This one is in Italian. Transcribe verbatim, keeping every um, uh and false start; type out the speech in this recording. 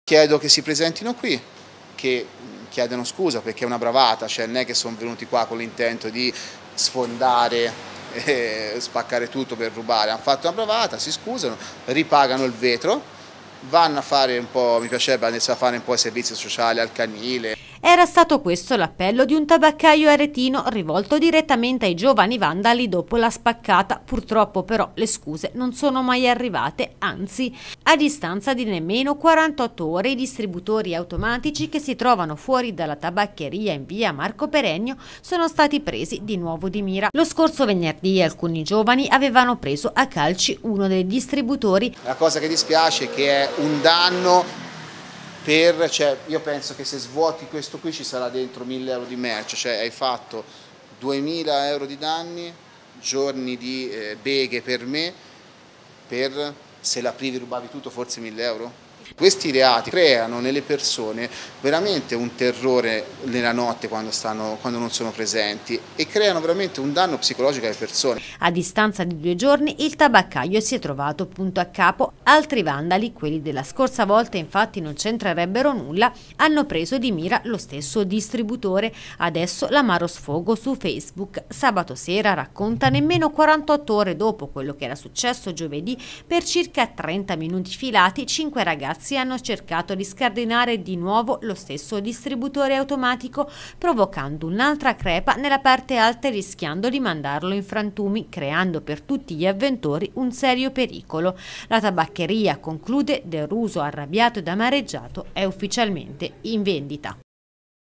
Chiedo che si presentino qui, che chiedano scusa perché è una bravata, cioè non è che sono venuti qua con l'intento di sfondare e spaccare tutto per rubare, hanno fatto una bravata, si scusano, ripagano il vetro, vanno a fare un po', mi piacerebbe andare a fare un po' i servizi sociali al canile. Era stato questo l'appello di un tabaccaio aretino rivolto direttamente ai giovani vandali dopo la spaccata. Purtroppo però le scuse non sono mai arrivate, anzi, a distanza di nemmeno quarantotto ore i distributori automatici che si trovano fuori dalla tabaccheria in via Marco Perenio sono stati presi di nuovo di mira. Lo scorso venerdì alcuni giovani avevano preso a calci uno dei distributori. La cosa che dispiace è che è un danno. Per, cioè, io penso che se svuoti questo qui ci sarà dentro mille euro di merce, cioè hai fatto duemila euro di danni, giorni di eh, beghe per me, per se la privi rubavi tutto forse mille euro. Questi reati creano nelle persone veramente un terrore nella notte quando, stanno, quando non sono presenti e creano veramente un danno psicologico alle persone. A distanza di due giorni il tabaccaio si è trovato punto a capo. Altri vandali, quelli della scorsa volta infatti non c'entrerebbero nulla, hanno preso di mira lo stesso distributore. Adesso l'amaro sfogo su Facebook. Sabato sera, racconta, nemmeno quarantotto ore dopo quello che era successo giovedì, per circa trenta minuti filati cinque ragazzi hanno cercato di scardinare di nuovo lo stesso distributore automatico, provocando un'altra crepa nella parte alta e rischiando di mandarlo in frantumi, creando per tutti gli avventori un serio pericolo. La tabaccheria, conclude, deruso, arrabbiato ed amareggiato, è ufficialmente in vendita.